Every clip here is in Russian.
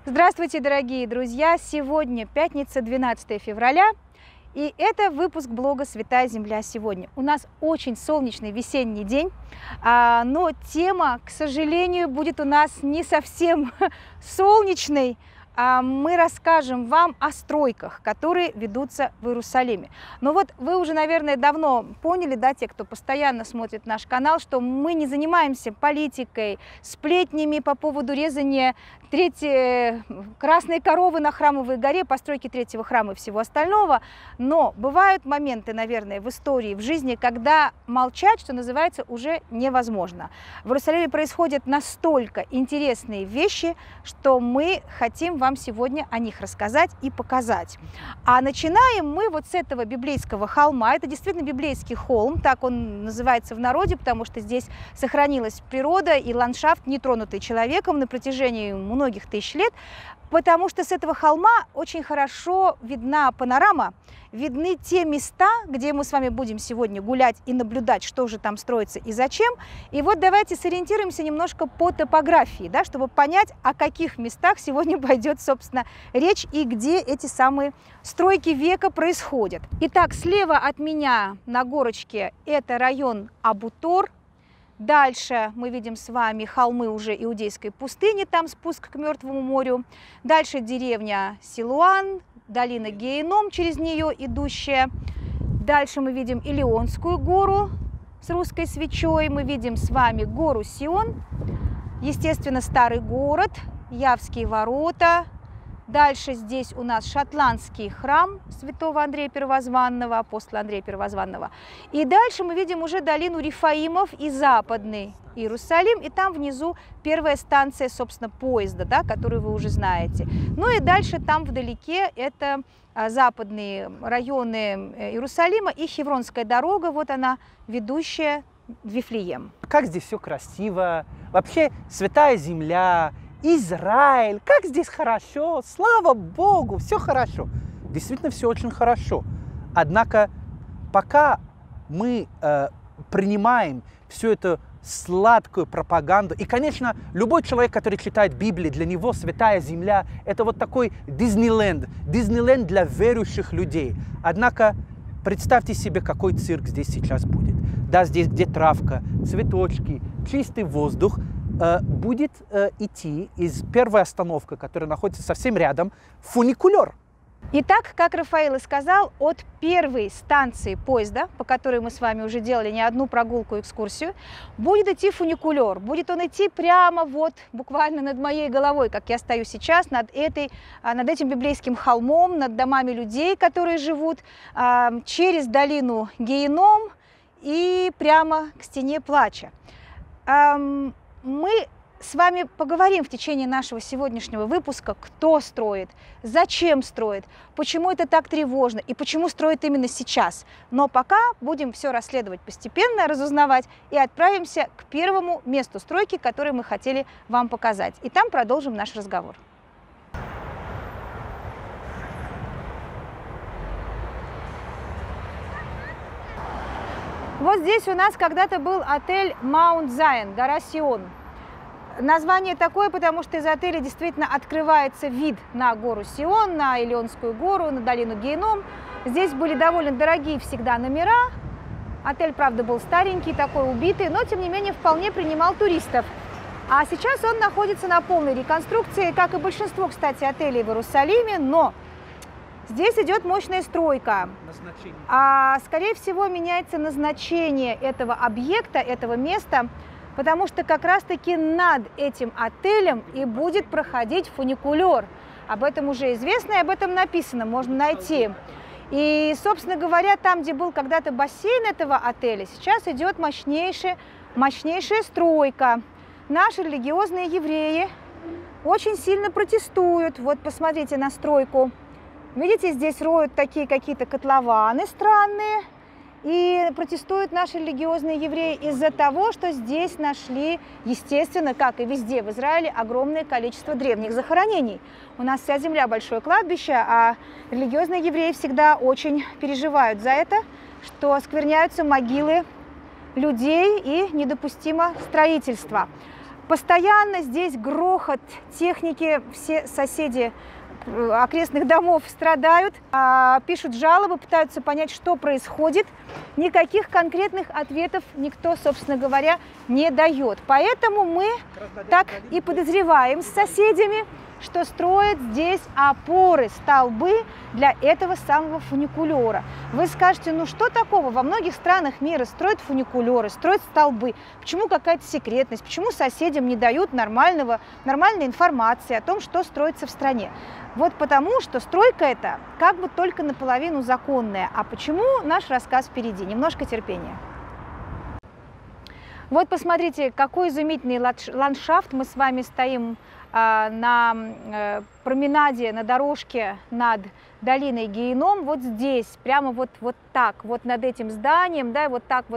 Здравствуйте, дорогие друзья! Сегодня пятница, 12 февраля, и это выпуск блога «Святая Земля сегодня». У нас очень солнечный весенний день, но тема, к сожалению, будет у нас не совсем солнечной. Мы расскажем вам о стройках, которые ведутся в Иерусалиме. Но вот вы уже, наверное, давно поняли, да, те, кто постоянно смотрит наш канал, что мы не занимаемся политикой, сплетнями по поводу резания красной коровы на Храмовой горе, постройки третьего храма и всего остального. Но бывают моменты, наверное, в истории, в жизни, когда молчать, что называется, уже невозможно. В Иерусалиме происходят настолько интересные вещи, что мы хотим вам сегодня о них рассказать и показать. А начинаем мы вот с этого библейского холма. Это действительно библейский холм, так он называется в народе, потому что здесь сохранилась природа и ландшафт, не тронутый человеком на протяжении многих тысяч лет, потому что с этого холма очень хорошо видна панорама, видны те места, где мы с вами будем сегодня гулять и наблюдать, что же там строится и зачем. И вот давайте сориентируемся немножко по топографии, да, чтобы понять, о каких местах сегодня пойдет, собственно, речь и где эти самые стройки века происходят. Итак, слева от меня на горочке это район Абу-Тор. Дальше мы видим с вами холмы уже Иудейской пустыни, там спуск к Мертвому морю. Дальше деревня Силуан, долина Геином, через нее идущая. Дальше мы видим Илионскую гору с русской свечой. Мы видим с вами гору Сион, естественно, старый город, Явские ворота. Дальше здесь у нас шотландский храм святого Андрея Первозванного, апостола Андрея Первозванного. И дальше мы видим уже долину Рифаимов и западный Иерусалим. И там внизу первая станция, собственно, поезда, да, которую вы уже знаете. Ну и дальше там вдалеке это западные районы Иерусалима и Хевронская дорога, вот она, ведущая в Вифлеем. Как здесь все красиво, вообще святая земля, Израиль, как здесь хорошо, слава Богу, все хорошо. Действительно, все очень хорошо. Однако, пока мы принимаем всю эту сладкую пропаганду, и, конечно, любой человек, который читает Библию, для него святая земля – это вот такой Диснейленд, Диснейленд для верующих людей. Однако, представьте себе, какой цирк здесь сейчас будет. Да, здесь, где травка, цветочки, чистый воздух, будет идти из первой остановки, которая находится совсем рядом, фуникулер. Итак, как Рафаэль и сказал, от первой станции поезда, по которой мы с вами уже делали не одну прогулку, экскурсию, будет идти фуникулер. Будет он идти прямо вот, буквально над моей головой, как я стою сейчас, над этим библейским холмом, над домами людей, которые живут, через долину Геином и прямо к стене плача. Мы с вами поговорим в течение нашего сегодняшнего выпуска, кто строит, зачем строит, почему это так тревожно и почему строит именно сейчас. Но пока будем все расследовать постепенно, разузнавать и отправимся к первому месту стройки, которое мы хотели вам показать. И там продолжим наш разговор. Вот здесь у нас когда-то был отель Маунт Зайон, гора Сион. Название такое, потому что из отеля действительно открывается вид на гору Сион, на Илионскую гору, на долину Геином. Здесь были довольно дорогие всегда номера. Отель, правда, был старенький, такой убитый, но, тем не менее, вполне принимал туристов. А сейчас он находится на полной реконструкции, как и большинство, кстати, отелей в Иерусалиме, но здесь идет мощная стройка. Скорее всего, меняется назначение этого объекта, этого места, потому что как раз-таки над этим отелем и будет проходить фуникулер. Об этом уже известно и об этом написано, можно найти. И, собственно говоря, там, где был когда-то бассейн этого отеля, сейчас идет мощнейшая стройка. Наши религиозные евреи очень сильно протестуют. Вот посмотрите на стройку. Видите, здесь роют такие какие-то котлованы странные. И протестуют наши религиозные евреи из-за того, что здесь нашли, естественно, как и везде в Израиле, огромное количество древних захоронений. У нас вся земля большое кладбище, а религиозные евреи всегда очень переживают за это, что оскверняются могилы людей и недопустимо строительство. Постоянно здесь грохот техники, все соседи окрестных домов страдают, пишут жалобы, пытаются понять, что происходит. Никаких конкретных ответов никто, собственно говоря, не дает. Поэтому мы так и подозреваем с соседями, что строят здесь опоры, столбы для этого самого фуникулера. Вы скажете, ну что такого? Во многих странах мира строят фуникулеры, строят столбы. Почему какая-то секретность? Почему соседям не дают нормальной информации о том, что строится в стране? Вот потому, что стройка эта как бы только наполовину законная. А почему? Наш рассказ впереди. Немножко терпения. Вот посмотрите, какой изумительный ландшафт. Мы с вами стоим на променаде, на дорожке над долиной Геином. Вот здесь, прямо вот так, вот над этим зданием, да, вот так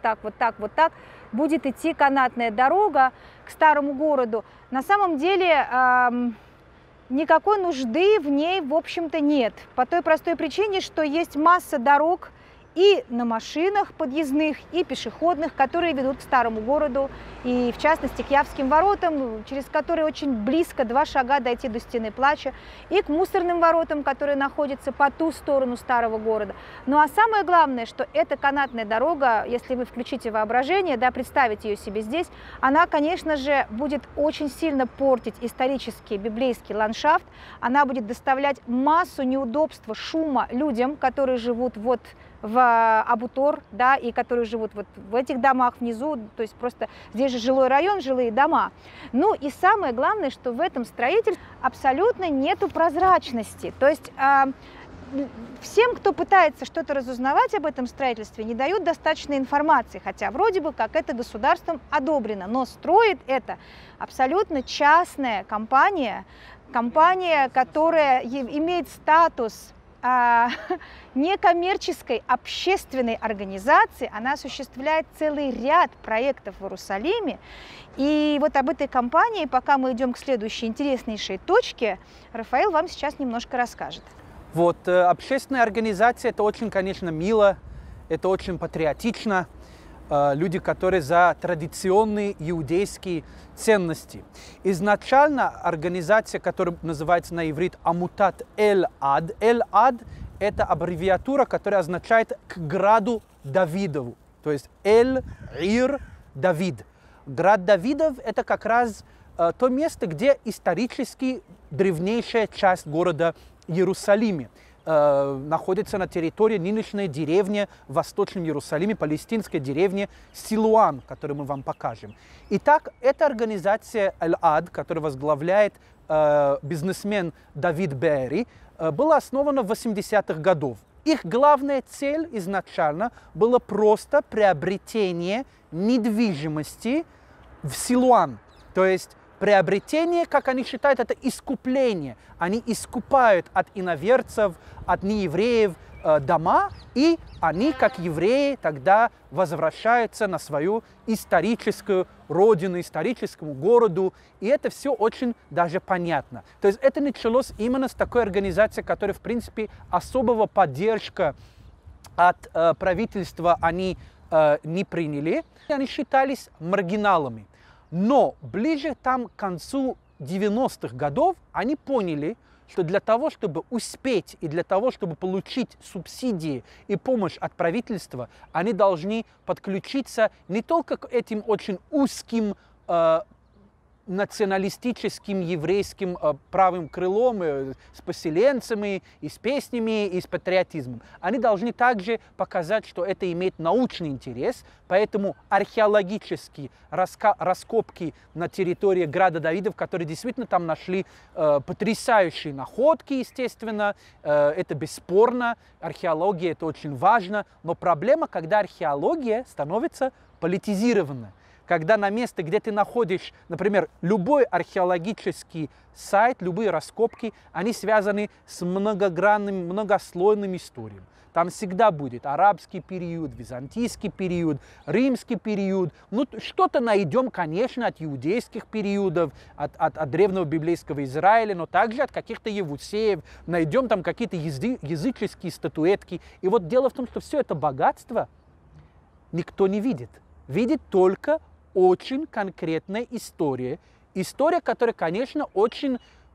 будет идти канатная дорога к старому городу. На самом деле никакой нужды в ней, в общем-то, нет. По той простой причине, что есть масса дорог и на машинах подъездных, и пешеходных, которые ведут к старому городу, и в частности к Явским воротам, через которые очень близко, 2 шага дойти до Стены Плача, и к мусорным воротам, которые находятся по ту сторону старого города. Ну а самое главное, что эта канатная дорога, если вы включите воображение, да, представите ее себе здесь, она, конечно же, будет очень сильно портить исторический библейский ландшафт, она будет доставлять массу неудобства, шума людям, которые живут вот в Абутор, да, и которые живут вот в этих домах внизу, то есть просто здесь же жилой район, жилые дома. Ну и самое главное, что в этом строительстве абсолютно нету прозрачности, то есть всем, кто пытается что-то разузнавать об этом строительстве, не дают достаточной информации, хотя вроде бы как это государством одобрено, но строит это абсолютно частная компания, которая имеет статус некоммерческой общественной организации, она осуществляет целый ряд проектов в Иерусалиме. И вот об этой компании, пока мы идем к следующей интереснейшей точке, Рафаэль вам сейчас немножко расскажет. Вот, общественная организация, это очень, конечно, мило, это очень патриотично. Люди, которые за традиционные иудейские ценности. Изначально организация, которая называется на иврит Амутат Эль-Ад. Эль-Ад – это аббревиатура, которая означает «к граду Давидову». То есть Эль-Ир Давид. Град Давидов – это как раз то место, где исторически древнейшая часть города Иерусалиме. Находится на территории нынешней деревни в Восточном Иерусалиме, палестинской деревни Силуан, которую мы вам покажем. Итак, эта организация Эль-Ад, которую возглавляет бизнесмен Давид Беэри, была основана в 80-х годах. Их главная цель изначально была просто приобретение недвижимости в Силуан, то есть приобретение, как они считают, это искупление. Они искупают от иноверцев, от неевреев дома, и они, как евреи, тогда возвращаются на свою историческую родину, историческому городу, и это все очень даже понятно. То есть это началось именно с такой организации, которая, в принципе, особого поддержка от правительства они не приняли, они считались маргиналами. Но ближе там к концу 90-х годов они поняли, что для того, чтобы успеть и для того, чтобы получить субсидии и помощь от правительства, они должны подключиться не только к этим очень узким националистическим еврейским правым крылом, с поселенцами, и с песнями, и с патриотизмом. Они должны также показать, что это имеет научный интерес, поэтому археологические раскопки на территории града Давидов, которые действительно там нашли потрясающие находки, естественно, это бесспорно, археология это очень важно, но проблема, когда археология становится политизированной. Когда на месте, где ты находишь, например, любой археологический сайт, любые раскопки, они связаны с многогранным, многослойным историей. Там всегда будет арабский период, византийский период, римский период. Ну, что-то найдем, конечно, от иудейских периодов, от древнего библейского Израиля, но также от каких-то евусеев. Найдем там какие-то языческие статуэтки. И вот дело в том, что все это богатство никто не видит. Видит только очень конкретная история. История, которая, конечно, очень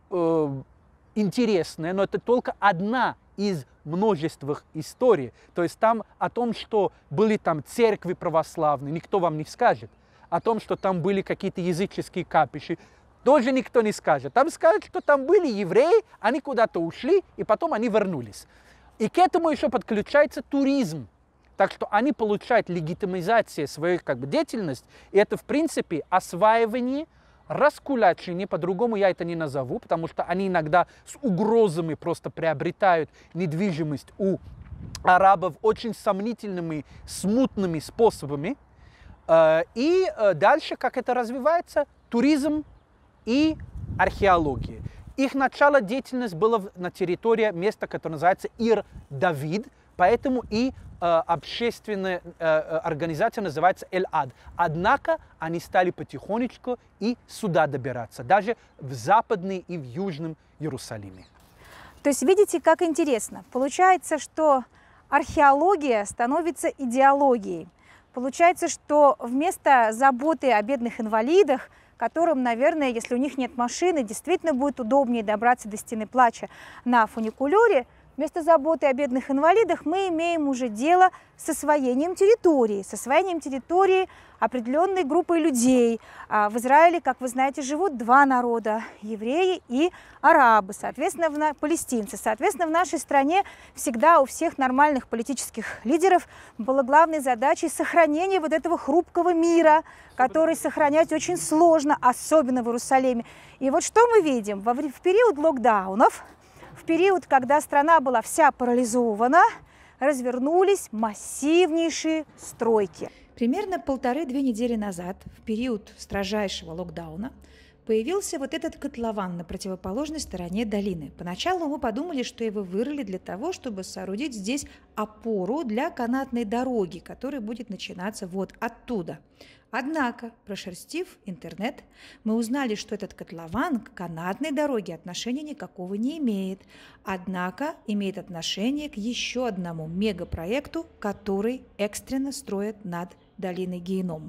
интересная, но это только одна из множества историй. То есть там о том, что были там церкви православные, никто вам не скажет. О том, что там были какие-то языческие капища, тоже никто не скажет. Там скажут, что там были евреи, они куда-то ушли, и потом они вернулись. И к этому еще подключается туризм. Так что они получают легитимизацию своей деятельности, и это, в принципе, осваивание, раскулачение, по-другому я это не назову, потому что они иногда с угрозами просто приобретают недвижимость у арабов очень сомнительными, смутными способами. И дальше, как это развивается, туризм и археология. Их начало деятельности было на территории места, которое называется Ир-Давид, поэтому и общественная организация называется Эль-Ад. Однако они стали потихонечку и сюда добираться, даже в Западном и в Южном Иерусалиме. То есть видите, как интересно. Получается, что археология становится идеологией. Получается, что вместо заботы о бедных инвалидах, которым, наверное, если у них нет машины, действительно будет удобнее добраться до Стены Плача на фуникулере, вместо заботы о бедных инвалидах мы имеем уже дело с освоением территории определенной группой людей. В Израиле, как вы знаете, живут два народа – евреи и арабы, соответственно, палестинцы. Соответственно, в нашей стране всегда у всех нормальных политических лидеров была главной задачей сохранение вот этого хрупкого мира, который сохранять очень сложно, особенно в Иерусалиме. И вот что мы видим? В период локдаунов, в период, когда страна была вся парализована, развернулись массивнейшие стройки. Примерно 1,5-2 недели назад, в период строжайшего локдауна, появился вот этот котлован на противоположной стороне долины. Поначалу мы подумали, что его вырыли для того, чтобы соорудить здесь опору для канатной дороги, которая будет начинаться вот оттуда. Однако, прошерстив интернет, мы узнали, что этот котлован к канатной дороге отношения никакого не имеет, однако имеет отношение к еще одному мегапроекту, который экстренно строят над долиной Геином.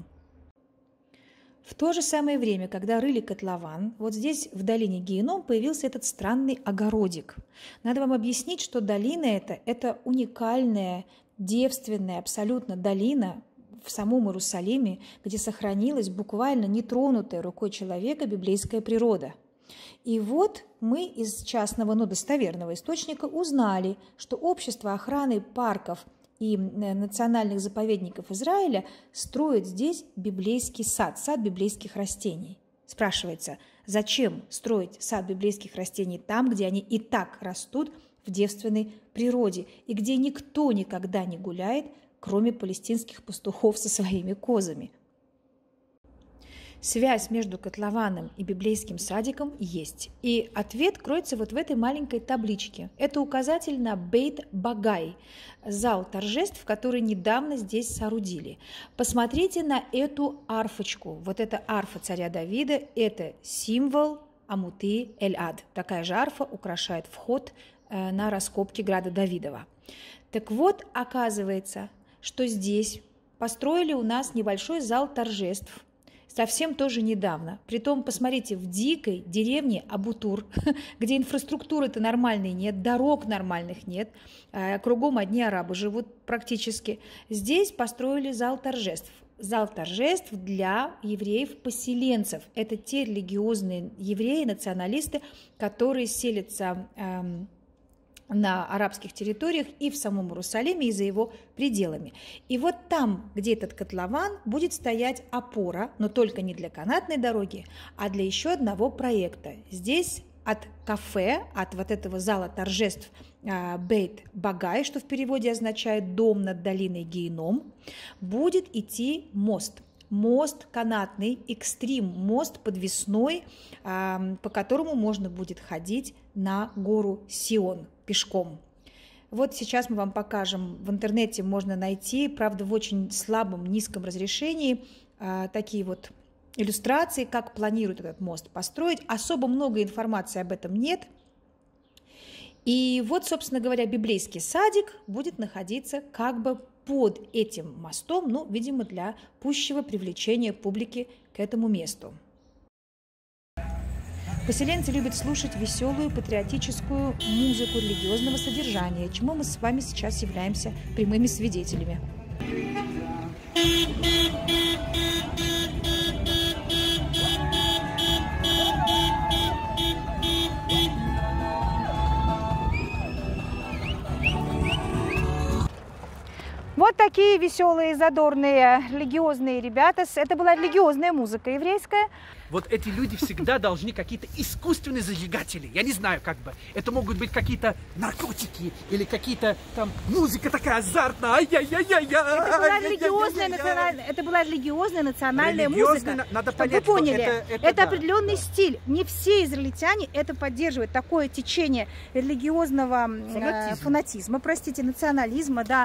В то же самое время, когда рыли котлован, вот здесь в долине Геином появился этот странный огородик. Надо вам объяснить, что долина это уникальная, девственная абсолютно долина в самом Иерусалиме, где сохранилась буквально нетронутая рукой человека библейская природа. И вот мы из частного, но достоверного источника узнали, что Общество охраны парков и национальных заповедников Израиля строит здесь библейский сад библейских растений. Спрашивается, зачем строить сад библейских растений там, где они и так растут в девственной природе, и где никто никогда не гуляет, кроме палестинских пастухов со своими козами. Связь между котлованом и библейским садиком есть. И ответ кроется вот в этой маленькой табличке. Это указатель на Бейт Багай, зал торжеств, который недавно здесь соорудили. Посмотрите на эту арфочку. Вот эта арфа царя Давида – это символ Амуты Эль-Ад. Такая же арфа украшает вход на раскопки града Давидова. Так вот, оказывается, что здесь построили у нас небольшой зал торжеств, совсем тоже недавно. Притом, посмотрите, в дикой деревне Абутур, где инфраструктуры-то нормальной нет, дорог нормальных нет, кругом одни арабы живут практически, здесь построили зал торжеств. Зал торжеств для евреев-поселенцев. Это те религиозные евреи, националисты, которые селятся на арабских территориях и в самом Иерусалиме, и за его пределами. И вот там, где этот котлован, будет стоять опора, но только не для канатной дороги, а для еще одного проекта. Здесь от кафе, от вот этого зала торжеств Бейт Багай, что в переводе означает «дом над долиной Геином», будет идти мост. Мост канатный, экстрим, мост подвесной, по которому можно будет ходить на гору Сион пешком. Вот сейчас мы вам покажем, в интернете можно найти, правда, в очень слабом, низком разрешении, такие вот иллюстрации, как планируют этот мост построить. Особо много информации об этом нет. И вот, собственно говоря, библейский садик будет находиться как бы под этим мостом, ну, видимо, для пущего привлечения публики к этому месту. Поселенцы любят слушать веселую патриотическую музыку религиозного содержания, чему мы с вами сейчас являемся прямыми свидетелями. Вот такие веселые, задорные, религиозные ребята. Это была религиозная музыка еврейская. Вот эти люди всегда должны какие-то искусственные зажигатели. Я не знаю, как бы. Это могут быть какие-то наркотики или какие-то там музыка такая азартная. Это была религиозная национальная музыка. Надо чтобы понять, вы поняли, это да, определенный стиль. Не все израильтяне это поддерживают. Такое течение религиозного фанатизма, простите, национализма, да,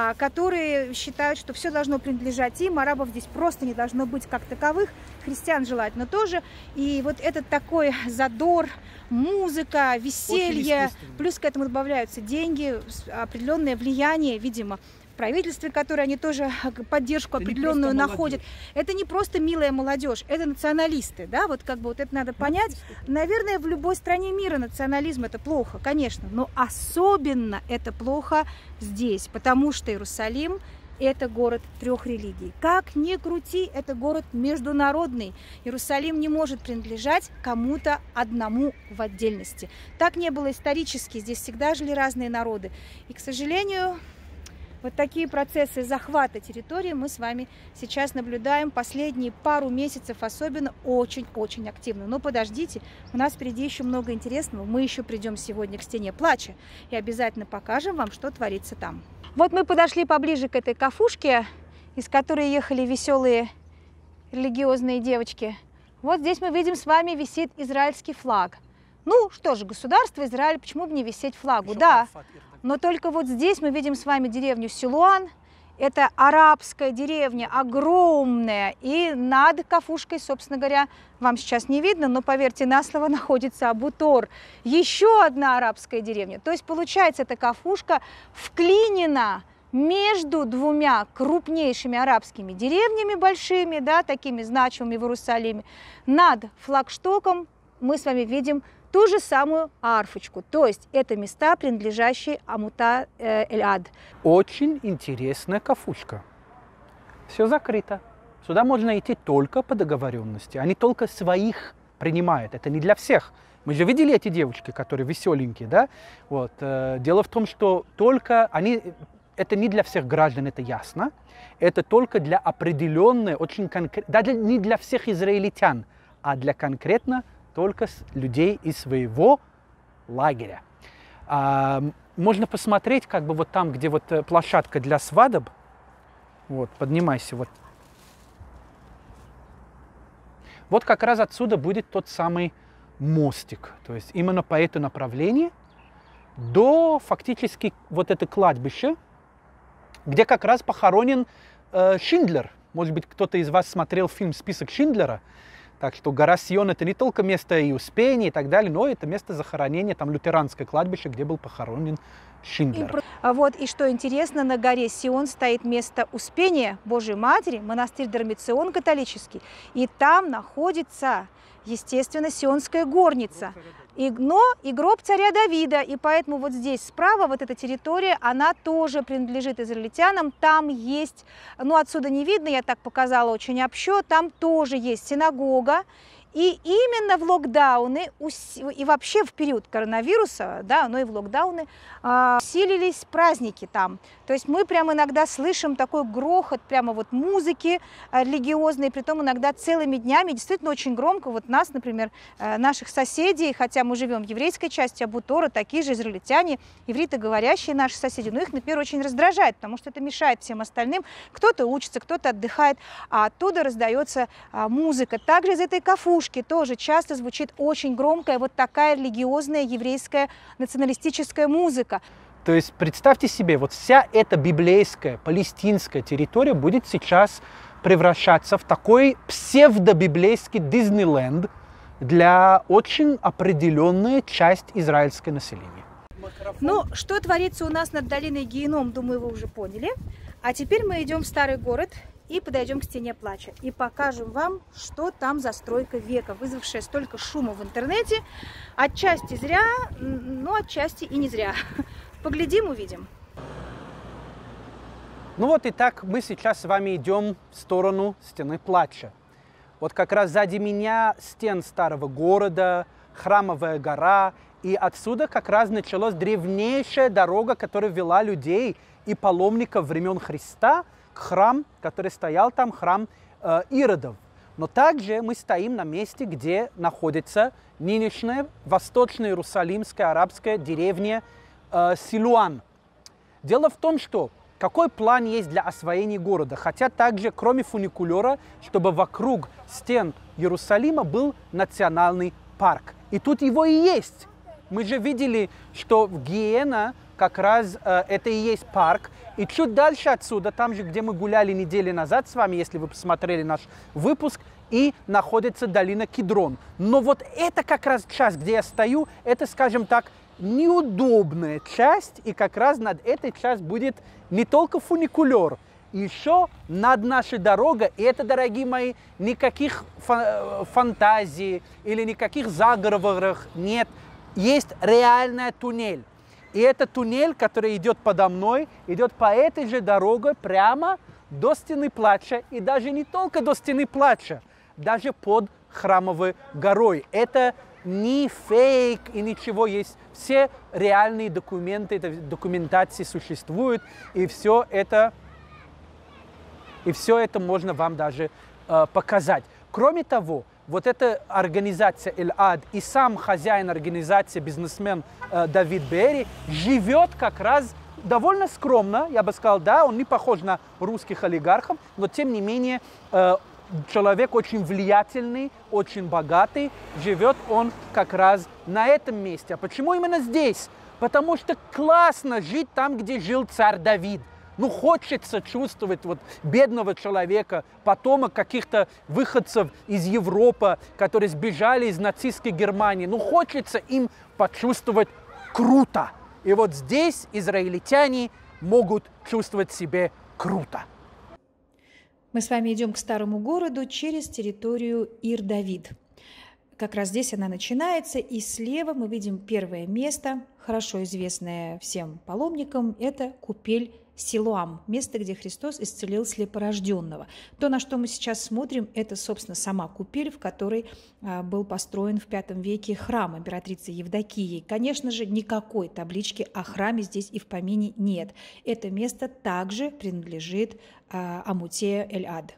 которые считают, что все должно принадлежать им, арабов здесь просто не должно быть как таковых, христиан желательно тоже. И вот этот такой задор, музыка, веселье, плюс к этому добавляются деньги, определенное влияние, видимо, в правительстве, которое они тоже поддержку определенную находят. Это не просто милая молодежь, это националисты, да, вот как бы вот это надо понять. Наверное, в любой стране мира национализм это плохо, конечно, но особенно это плохо здесь, потому что Иерусалим это город трех религий. Как ни крути, это город международный. Иерусалим не может принадлежать кому-то одному в отдельности. Так не было исторически, здесь всегда жили разные народы. И, к сожалению, вот такие процессы захвата территории мы с вами сейчас наблюдаем последние пару месяцев, особенно очень-очень активно. Но подождите, у нас впереди еще много интересного. Мы еще придем сегодня к стене плача и обязательно покажем вам, что творится там. Вот мы подошли поближе к этой кафушке, из которой ехали веселые религиозные девочки. Вот здесь мы видим, с вами висит израильский флаг. Ну что же, государство Израиль, почему бы не висеть флагу? Да, но только вот здесь мы видим с вами деревню Силуан. Это арабская деревня, огромная, и над кафушкой, собственно говоря, вам сейчас не видно, но поверьте на слово, находится Абу-Тор, еще одна арабская деревня. То есть, получается, эта кафушка вклинена между двумя крупнейшими арабскими деревнями большими, да, такими значимыми в Иерусалиме. Над флагштоком мы с вами видим ту же самую арфочку, то есть это места, принадлежащие Амута Эль-Ад. Очень интересная кафушка. Все закрыто. Сюда можно идти только по договоренности. Они только своих принимают. Это не для всех. Мы же видели эти девочки, которые веселенькие, да? Вот. Дело в том, что только они... Это не для всех граждан, это ясно. Это только для определенной, очень конкретной... Даже не для всех израильтян, а для конкретно только людей из своего лагеря. Можно посмотреть, как бы вот там, где вот площадка для свадеб. Вот, поднимайся. Вот. Вот как раз отсюда будет тот самый мостик. То есть именно по этому направлению до фактически вот это кладбище, где как раз похоронен Шиндлер. Может быть, кто-то из вас смотрел фильм «Список Шиндлера». Так что гора Сион — это не только место и Успения и так далее, но это место захоронения, там лютеранское кладбище, где был похоронен Шиндлер. Вот, и что интересно, на горе Сион стоит место Успения Божьей Матери, монастырь Дормицион католический, и там находится, естественно, Сионская горница. Но и гроб царя Давида, и поэтому вот здесь справа, вот эта территория, она тоже принадлежит израильтянам, там есть, ну отсюда не видно, я так показала очень общо, там тоже есть синагога, и именно в локдауны, и вообще в период коронавируса, да, но и в локдауны, усилились праздники там. То есть мы прямо иногда слышим такой грохот прямо вот музыки религиозной, притом иногда целыми днями, действительно очень громко. Вот нас, например, наших соседей, хотя мы живем в еврейской части Абу-Тора, такие же израильтяне, ивритоговорящие наши соседи, но их, например, очень раздражает, потому что это мешает всем остальным. Кто-то учится, кто-то отдыхает, а оттуда раздается музыка. Также из этой кафушки тоже часто звучит очень громкая вот такая религиозная еврейская националистическая музыка. То есть представьте себе, вот вся эта библейская палестинская территория будет сейчас превращаться в такой псевдобиблейский Диснейленд для очень определенной части израильского населения. Ну, что творится у нас над долиной Геном, думаю, вы уже поняли. А теперь мы идем в старый город и подойдем к стене плача. И покажем вам, что там за стройка века, вызвавшая столько шума в интернете. Отчасти зря, но отчасти и не зря. Поглядим, увидим. Ну вот и так мы сейчас с вами идем в сторону стены плача. Вот как раз сзади меня стен старого города, Храмовая гора, и отсюда как раз началась древнейшая дорога, которая вела людей и паломников времен Христа к храму, который стоял там, храм Иродов. Но также мы стоим на месте, где находится нынешняя восточная иерусалимская арабская деревня Силуан. Дело в том, что какой план есть для освоения города? Хотят также, кроме фуникулера, чтобы вокруг стен Иерусалима был национальный парк. И тут его и есть. Мы же видели, что в Гиена как раз это и есть парк. И чуть дальше отсюда, там же, где мы гуляли неделю назад с вами, если вы посмотрели наш выпуск, и находится долина Кидрон. Но вот это как раз часть, где я стою, это, скажем так, неудобная часть, и как раз над этой частью будет не только фуникулер, еще над нашей дорогой, и это, дорогие мои, никаких фантазий или никаких заговоров нет, есть реальный туннель. И этот туннель, который идет подо мной, идет по этой же дороге прямо до стены плача, и даже не только до стены плача, даже под Храмовой горой. Это не фейк и ничего, есть все реальные документы, документации существуют, и все это можно вам даже показать. Кроме того, вот эта организация Эль-Ад и сам хозяин организации, бизнесмен Давид Бери, живет как раз довольно скромно, я бы сказал, да, он не похож на русских олигархов, но тем не менее человек очень влиятельный, очень богатый, живет он как раз на этом месте. А почему именно здесь? Потому что классно жить там, где жил царь Давид. Ну, хочется чувствовать вот бедного человека, потомок каких-то выходцев из Европы, которые сбежали из нацистской Германии. Ну, хочется им почувствовать круто. И вот здесь израильтяне могут чувствовать себя круто. Мы с вами идем к старому городу через территорию Ир-Давид. Как раз здесь она начинается, и слева мы видим первое место, хорошо известное всем паломникам, это купель Силуам, место, где Христос исцелил слепорожденного. То, на что мы сейчас смотрим, это, собственно, сама купель, в которой был построен в V веке храм императрицы Евдокии. Конечно же, никакой таблички о храме здесь и в помине нет. Это место также принадлежит Амуте Эль-Ад.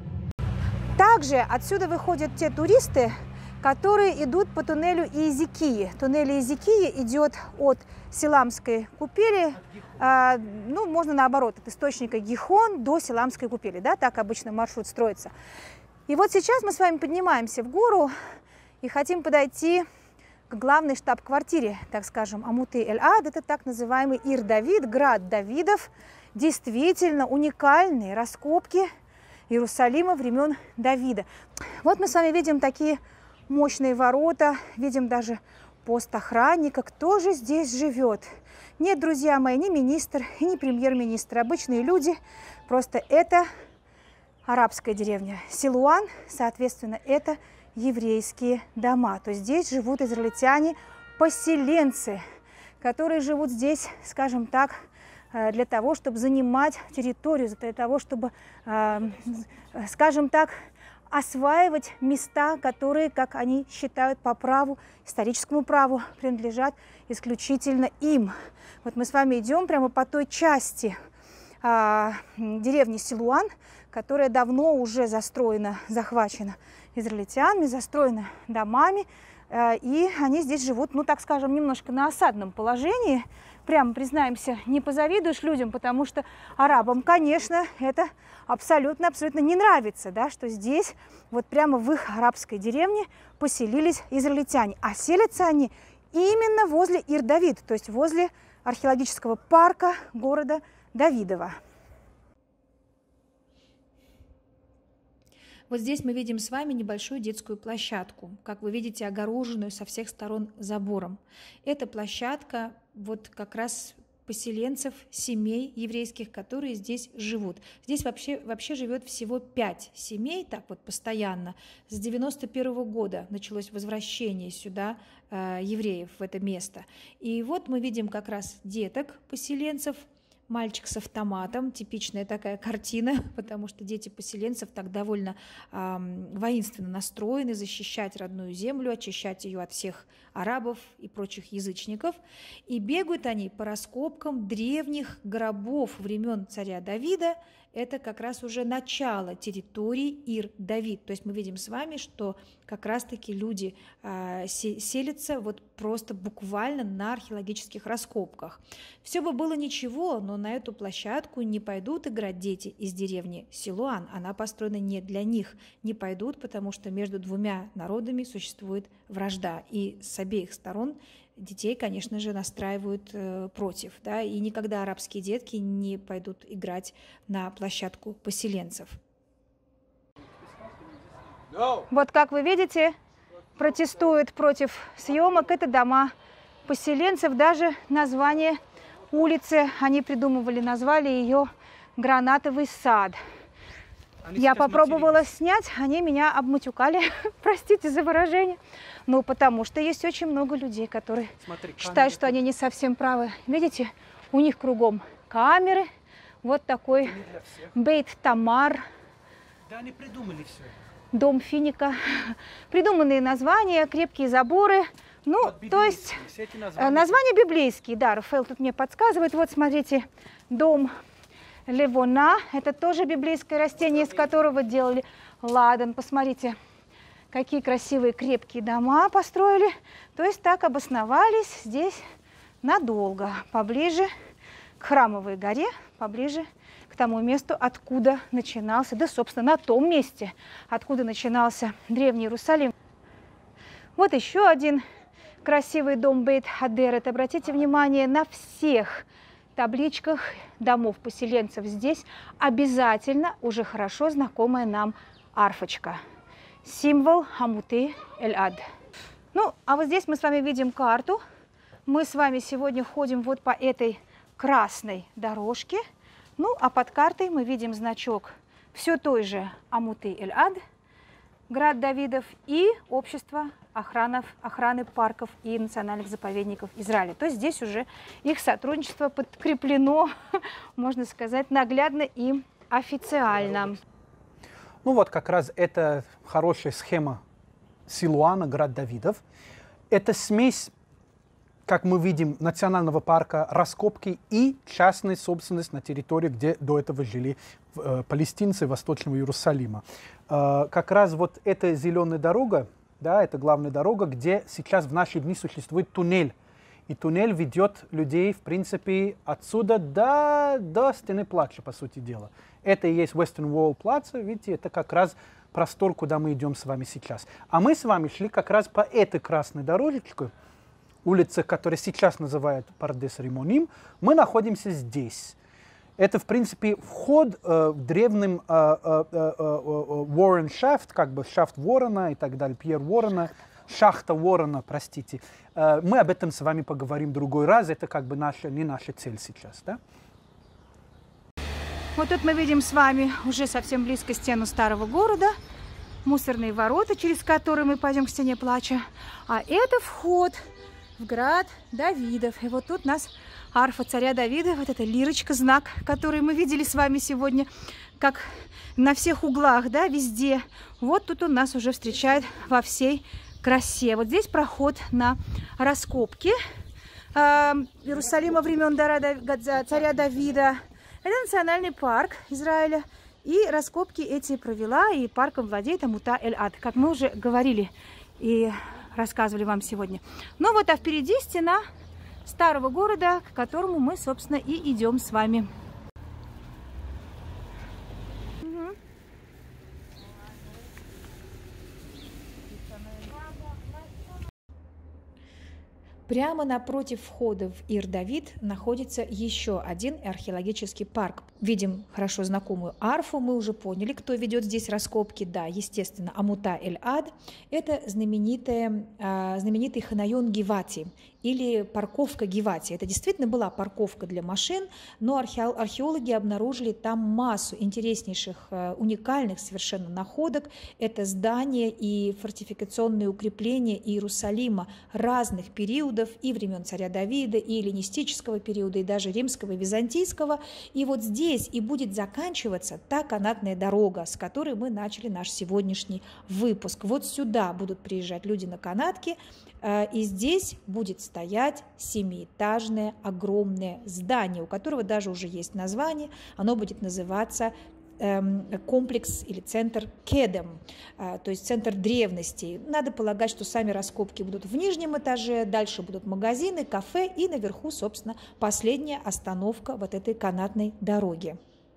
Также отсюда выходят те туристы, которые идут по туннелю Иезекии. Туннель Иезекии идет от Силамской купели, ну, можно наоборот, от источника Гихон до Силамской купели, да, так обычно маршрут строится. И вот сейчас мы с вами поднимаемся в гору и хотим подойти к главной штаб-квартире, так скажем, Амуты Эль-Ад, это так называемый Ир-Давид, град Давидов, действительно уникальные раскопки Иерусалима времен Давида. Вот мы с вами видим такие мощные ворота, видим даже пост охранника. Кто же здесь живет? Нет, друзья мои, не министр и не премьер-министр, обычные люди. Просто это арабская деревня Силуан, соответственно, это еврейские дома. То есть здесь живут израильтяне, поселенцы, которые живут здесь, скажем так, для того, чтобы занимать территорию, для того, чтобы, скажем так, осваивать места, которые, как они считают по праву, историческому праву, принадлежат исключительно им. Вот мы с вами идем прямо по той части деревни Силуан, которая давно уже застроена, захвачена израильтянами, застроена домами, и они здесь живут, ну, так скажем, немножко на осадном положении. Прямо признаемся, не позавидуешь людям, потому что арабам, конечно, это абсолютно не нравится, да, что здесь, вот прямо в их арабской деревне поселились израильтяне. А селятся они именно возле Ир-Давид, то есть возле археологического парка города Давидова. Вот здесь мы видим с вами небольшую детскую площадку, как вы видите, огороженную со всех сторон забором. Эта площадка вот как раз поселенцев, семей еврейских, которые здесь живут. Здесь вообще живет всего 5 семей, так вот постоянно. С 91 года началось возвращение сюда евреев в это место. И вот мы видим как раз деток поселенцев, мальчик с автоматом, типичная такая картина, потому что дети поселенцев так довольно воинственно настроены защищать родную землю, очищать ее от всех арабов и прочих язычников. И бегают они по раскопкам древних гробов времен царя Давида. Это как раз уже начало территории Ир-Давид. То есть мы видим с вами, что как раз-таки люди селятся вот просто буквально на археологических раскопках. Все бы было ничего, но на эту площадку не пойдут играть дети из деревни Силуан. Она построена не для них. Не пойдут, потому что между двумя народами существует вражда. И с обеих сторон детей, конечно же, настраивают против. Да? И никогда арабские детки не пойдут играть на площадку поселенцев. Вот как вы видите, протестуют против съемок. Это дома поселенцев. Даже название улицы они придумывали, назвали ее «Гранатовый сад». Я попробовала снять, они меня обматюкали, простите за выражение. Ну, потому что есть очень много людей, которые считают, что они не совсем правы. Видите, у них кругом камеры, вот такой Бейт Тамар. Да, они придумали все. Дом Финика. Придуманные названия, крепкие заборы. Ну, вот то есть названия библейские, да, Рафаэл тут мне подсказывает. Вот, смотрите, дом Левона, это тоже библейское растение, из которого делали ладан. Посмотрите, какие красивые крепкие дома построили. То есть так обосновались здесь надолго, поближе к Храмовой горе, поближе к тому месту, откуда начинался, да, собственно, на том месте, откуда начинался Древний Иерусалим. Вот еще один красивый дом Бейт-Хадерет. Обратите внимание, на всех табличках домов поселенцев здесь обязательно уже хорошо знакомая нам арфочка. Символ Амуты Эль-Ад. Ну, а вот здесь мы с вами видим карту. Мы с вами сегодня ходим вот по этой красной дорожке. Ну, а под картой мы видим значок все той же Амуты Эль-Ад, Град Давидов и Общество охраны парков и национальных заповедников Израиля. То есть здесь уже их сотрудничество подкреплено, можно сказать, наглядно и официально. Ну вот как раз это хорошая схема Силуана, Град Давидов. Это смесь, как мы видим, национального парка, раскопки и частной собственности на территории, где до этого жили палестинцы Восточного Иерусалима. Как раз вот эта зеленая дорога, да, это главная дорога, где сейчас в наши дни существует туннель. И туннель ведет людей, в принципе, отсюда до Стены Плача, по сути дела. Это и есть Western Wall Plaza, видите, это как раз простор, куда мы идем с вами сейчас. А мы с вами шли как раз по этой красной дорожечке, улица, которая сейчас называют Пардес Римоним, мы находимся здесь. Это, в принципе, вход в древнем Warren Shaft, как бы шафт Ворона и так далее, Пьер Ворона, шахта Ворона, простите. Мы об этом с вами поговорим в другой раз, это как бы не наша цель сейчас, да? Вот тут мы видим с вами уже совсем близко стену старого города, мусорные ворота, через которые мы пойдем к Стене Плача. А это вход в Град Давидов. И вот тут у нас арфа царя Давида, вот эта лирочка, знак, который мы видели с вами сегодня, как на всех углах, да, везде. Вот тут он нас уже встречает во всей красе. Вот здесь проход на раскопки Иерусалима времен царя Давида. Это национальный парк Израиля. И раскопки эти провела, и парком владеет Амута Эль-Ад, как мы уже говорили и рассказывали вам сегодня. Ну вот, а впереди стена старого города, к которому мы, собственно, и идем с вами. Прямо напротив входа в Ир-Давид находится еще один археологический парк. Видим хорошо знакомую арфу, мы уже поняли, кто ведет здесь раскопки. Да, естественно, Амута-эль-Ад – это знаменитый Ханайон Гивати или парковка Гивати. Это действительно была парковка для машин, но археологи обнаружили там массу интереснейших, уникальных совершенно находок. Это здания и фортификационные укрепления Иерусалима разных периодов, и времен царя Давида, и эллинистического периода, и даже римского и византийского. И вот здесь и будет заканчиваться та канатная дорога, с которой мы начали наш сегодняшний выпуск. Вот сюда будут приезжать люди на канатке, и здесь будет стоять 7-этажное огромное здание, у которого даже уже есть название. Оно будет называться комплекс или центр Кедем, то есть центр древностей. Надо полагать, что сами раскопки будут в нижнем этаже, дальше будут магазины, кафе и наверху, собственно, последняя остановка вот этой канатной дороги.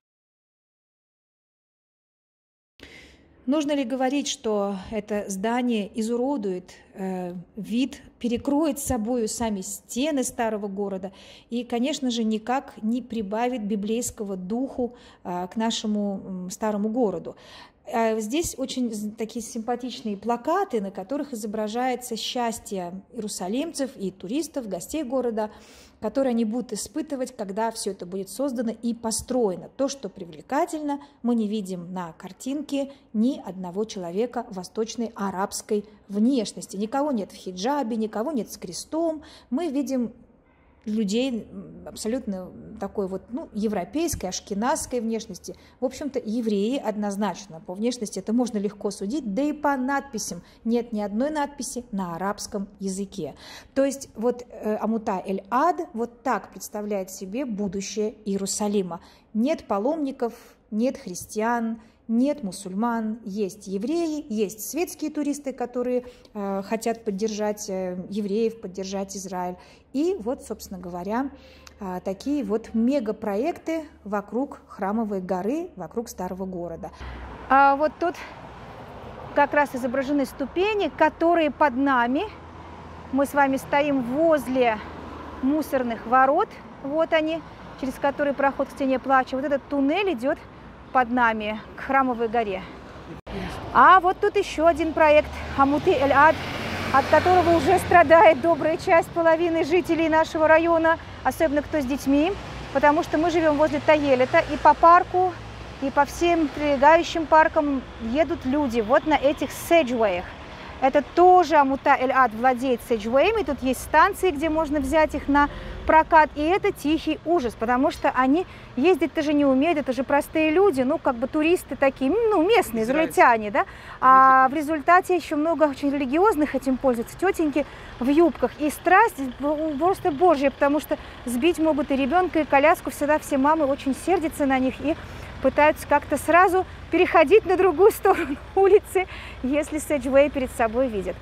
Нужно ли говорить, что это здание изуродует вид, перекроет собою сами стены старого города и, конечно же, никак не прибавит библейского духу к нашему старому городу? Здесь очень такие симпатичные плакаты, на которых изображается счастье иерусалимцев и туристов, гостей города, которые они будут испытывать, когда все это будет создано и построено. То, что привлекательно, мы не видим на картинке ни одного человека восточной арабской внешности. Никого нет в хиджабе, никого нет с крестом. Мы видим людей абсолютно такой вот, европейской, ашкеназской внешности. В общем-то, евреи однозначно. По внешности это можно легко судить, да и по надписям нет ни одной надписи на арабском языке. То есть вот Амута-эль-Ад вот так представляет себе будущее Иерусалима. Нет паломников, нет христиан, нет мусульман, есть евреи, есть светские туристы, которые хотят поддержать евреев, поддержать Израиль. И вот, собственно говоря, такие вот мегапроекты вокруг Храмовой горы, вокруг старого города. А вот тут как раз изображены ступени, которые под нами. Мы с вами стоим возле мусорных ворот. Вот они, через которые проход к стене плача. Вот этот туннель идет под нами к Храмовой горе. А вот тут еще один проект Амуты-эль-Ад, от которого уже страдает добрая часть половины жителей нашего района, особенно кто с детьми, потому что мы живем возле Таелета, и по парку, и по всем прилегающим паркам едут люди вот на этих седжвеях. Это тоже Амута-эль-Ад владеет седжвеями, тут есть станции, где можно взять их на прокат, и это тихий ужас, потому что они ездить-то же не умеют, это же простые люди, как бы туристы такие, местные, израильтяне, да, а в результате еще много очень религиозных этим пользуются, тетеньки в юбках, и страсть просто божья, потому что сбить могут и ребенка, и коляску, всегда все мамы очень сердятся на них и пытаются как-то сразу переходить на другую сторону улицы, если седжвей перед собой видят.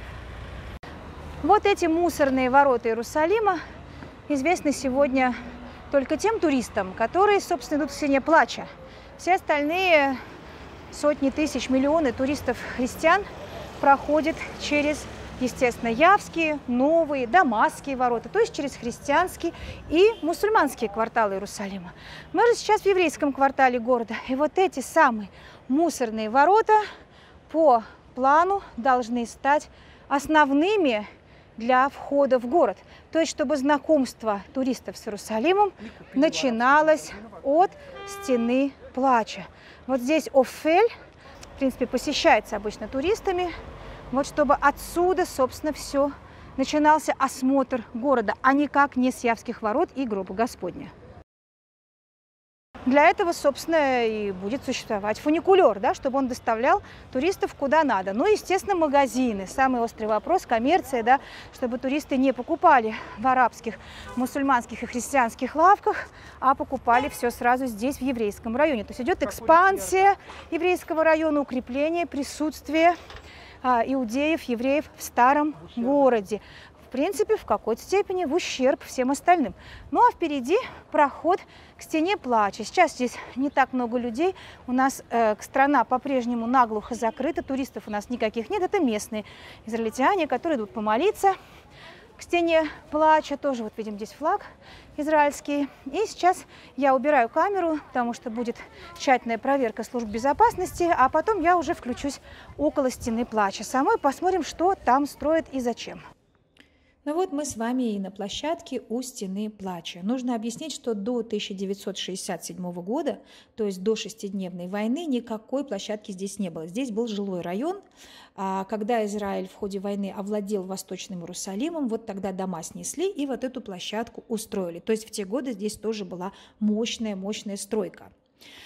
Вот эти мусорные ворота Иерусалима известны сегодня только тем туристам, которые, собственно, идут к стене плача. Все остальные сотни тысяч, миллионы туристов-христиан проходят через, естественно, Явские, Новые, Дамасские ворота, то есть через христианские и мусульманские кварталы Иерусалима. Мы же сейчас в еврейском квартале города, и вот эти самые мусорные ворота по плану должны стать основными для входа в город. То есть, чтобы знакомство туристов с Иерусалимом начиналось от стены плача. Вот здесь Офель, в принципе, посещается обычно туристами, вот чтобы отсюда, собственно, все начинался осмотр города, а никак не с Явских ворот и гроба Господня. Для этого, собственно, и будет существовать фуникулер, да, чтобы он доставлял туристов куда надо. Ну, естественно, магазины. Самый острый вопрос – коммерция, да, чтобы туристы не покупали в арабских, мусульманских и христианских лавках, а покупали все сразу здесь, в еврейском районе. То есть идет экспансия еврейского района, укрепление присутствия иудеев, евреев в старом городе. В принципе, в какой-то степени в ущерб всем остальным. Ну а впереди проход к стене плача. Сейчас здесь не так много людей. У нас страна по-прежнему наглухо закрыта. Туристов у нас никаких нет. Это местные израильтяне, которые идут помолиться к стене плача. Тоже вот видим здесь флаг израильский. И сейчас я убираю камеру, потому что будет тщательная проверка служб безопасности, а потом я уже включусь около стены плача самой, посмотрим, что там строят и зачем. Ну вот мы с вами и на площадке у стены плача. Нужно объяснить, что до 1967 года, то есть до шестидневной войны, никакой площадки здесь не было. Здесь был жилой район. Когда Израиль в ходе войны овладел Восточным Иерусалимом, вот тогда дома снесли и вот эту площадку устроили. То есть в те годы здесь тоже была мощная стройка.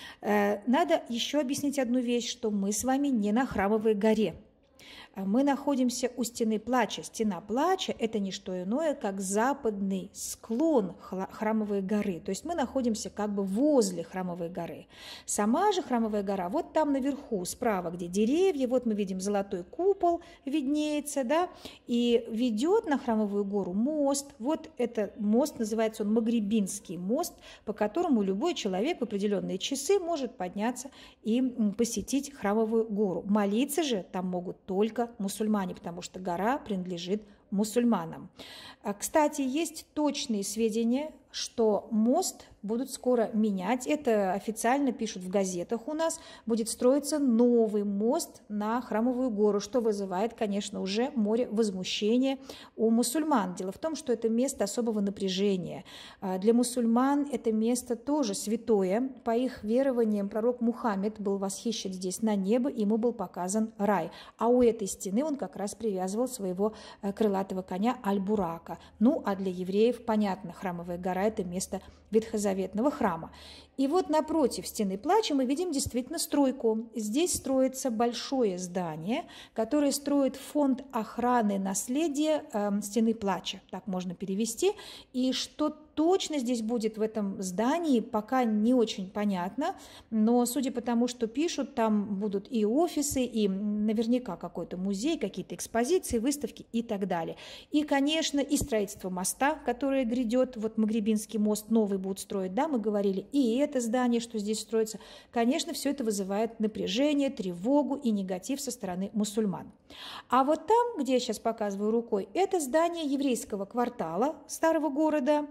Надо еще объяснить одну вещь, что мы с вами не на Храмовой горе. Мы находимся у стены плача. Стена плача – это не что иное, как западный склон Храмовой горы. То есть мы находимся как бы возле Храмовой горы. Сама же Храмовая гора вот там наверху, справа, где деревья, вот мы видим золотой купол виднеется, да, и ведет на Храмовую гору мост. Вот этот мост, называется он Магрибинский мост, по которому любой человек в определенные часы может подняться и посетить Храмовую гору. Молиться же там могут только мусульмане, потому что гора принадлежит мусульманам. Кстати, есть точные сведения, что мост будут скоро менять. Это официально пишут в газетах у нас. Будет строиться новый мост на Храмовую гору, что вызывает, конечно, уже море возмущения у мусульман. Дело в том, что это место особого напряжения. Для мусульман это место тоже святое. По их верованиям пророк Мухаммед был восхищен здесь на небо, ему был показан рай. А у этой стены он как раз привязывал своего крылатого коня Аль-Бурака. Ну, а для евреев, понятно, Храмовая гора – это место ветхозаветного храма. И вот напротив стены плача мы видим действительно стройку. Здесь строится большое здание, которое строит фонд охраны наследия стены плача, так можно перевести. И что точно здесь будет в этом здании, пока не очень понятно, но судя по тому, что пишут, там будут и офисы, и наверняка какой-то музей, какие-то экспозиции, выставки и так далее. И, конечно, и строительство моста, которое грядет, вот Магрибинский мост новый будут строить, да, мы говорили, и это здание, что здесь строится, конечно, все это вызывает напряжение, тревогу и негатив со стороны мусульман. А вот там, где я сейчас показываю рукой, это здание еврейского квартала старого города.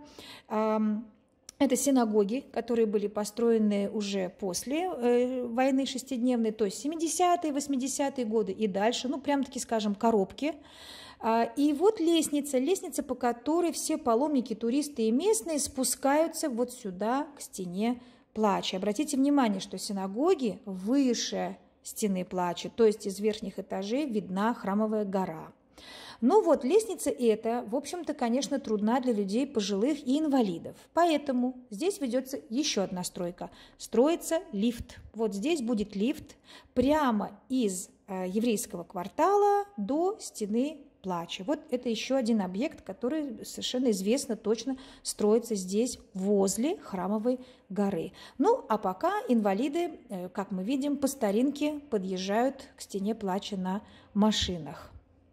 Это синагоги, которые были построены уже после войны шестидневной, то есть 70-е, 80-е годы и дальше, ну, прям-таки, скажем, коробки. И вот лестница, по которой все паломники, туристы и местные спускаются вот сюда, к стене плача. Обратите внимание, что синагоги выше стены плача, то есть из верхних этажей видна Храмовая гора. Ну вот, лестница эта, в общем-то, конечно, трудна для людей пожилых и инвалидов. Поэтому здесь ведется еще одна стройка. Строится лифт. Вот здесь будет лифт прямо из еврейского квартала до стены плача. Вот это еще один объект, который совершенно известно точно строится здесь, возле Храмовой горы. Ну, а пока инвалиды, как мы видим, по старинке подъезжают к стене плача на машинах.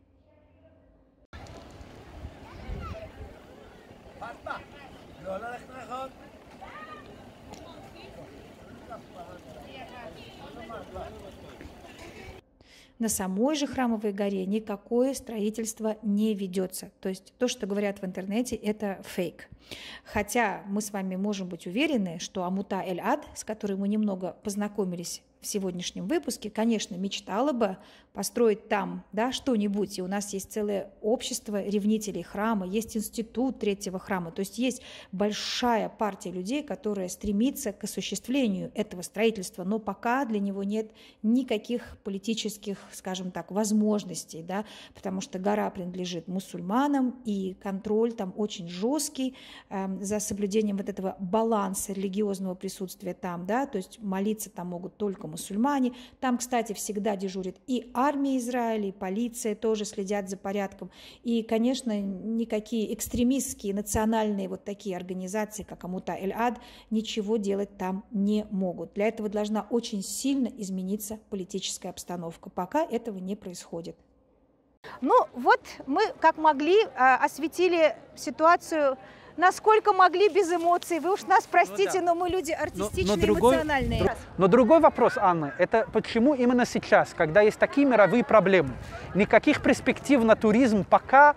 На самой же Храмовой горе никакое строительство не ведется. То есть то, что говорят в интернете, это фейк. Хотя мы с вами можем быть уверены, что Амута Эль-Ад, с которой мы немного познакомились в сегодняшнем выпуске, конечно, мечтала бы построить там, да, что-нибудь. И у нас есть целое общество ревнителей храма, есть институт третьего храма. То есть есть большая партия людей, которая стремится к осуществлению этого строительства, но пока для него нет никаких политических, скажем так, возможностей, да, потому что гора принадлежит мусульманам, и контроль там очень жесткий за соблюдением вот этого баланса религиозного присутствия там, да, то есть молиться там могут только мусульмане. Там, кстати, всегда дежурит и армия Израиля, и полиция тоже следят за порядком. И, конечно, никакие экстремистские национальные вот такие организации, как Амута Эль-Ад, ничего делать там не могут. Для этого должна очень сильно измениться политическая обстановка. Пока этого не происходит. Ну вот мы, как могли, осветили ситуацию, насколько могли, без эмоций. Вы уж нас простите, но мы люди артистичные, эмоциональные. Но другой вопрос, Анна, это почему именно сейчас, когда есть такие мировые проблемы, никаких перспектив на туризм пока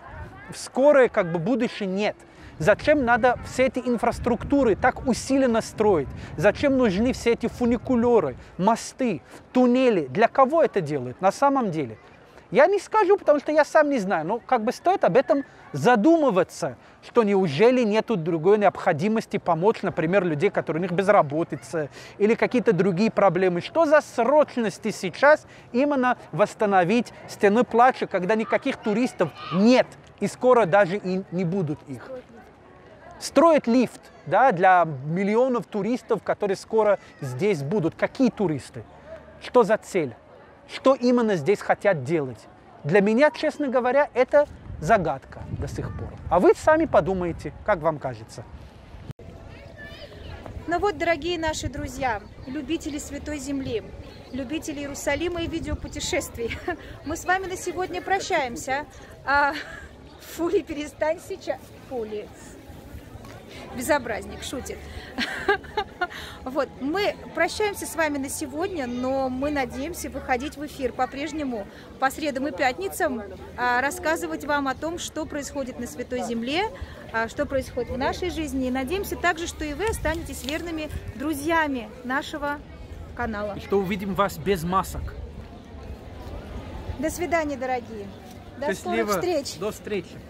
в скорое как бы будущее нет. Зачем надо все эти инфраструктуры так усиленно строить? Зачем нужны все эти фуникулеры, мосты, туннели? Для кого это делают на самом деле? Я не скажу, потому что я сам не знаю, но как бы стоит об этом задумываться, что неужели нету другой необходимости помочь, например, людей, которые у них безработица или какие-то другие проблемы. Что за срочности сейчас именно восстановить стены плача, когда никаких туристов нет и скоро даже и не будут их? Строить лифт, да, для миллионов туристов, которые скоро здесь будут. Какие туристы? Что за цель? Что именно здесь хотят делать? Для меня, честно говоря, это загадка до сих пор. А вы сами подумайте, как вам кажется. Ну вот, дорогие наши друзья, любители Святой Земли, любители Иерусалима и видеопутешествий, мы с вами на сегодня прощаемся. Фули, перестань сейчас. Фули. Безобразник, шутит. Вот, мы прощаемся с вами на сегодня, но мы надеемся выходить в эфир по-прежнему по средам и пятницам, рассказывать вам о том, что происходит на Святой Земле, что происходит в нашей жизни. И надеемся также, что и вы останетесь верными друзьями нашего канала. И что увидим вас без масок. До свидания, дорогие. До скорых встреч. До встречи.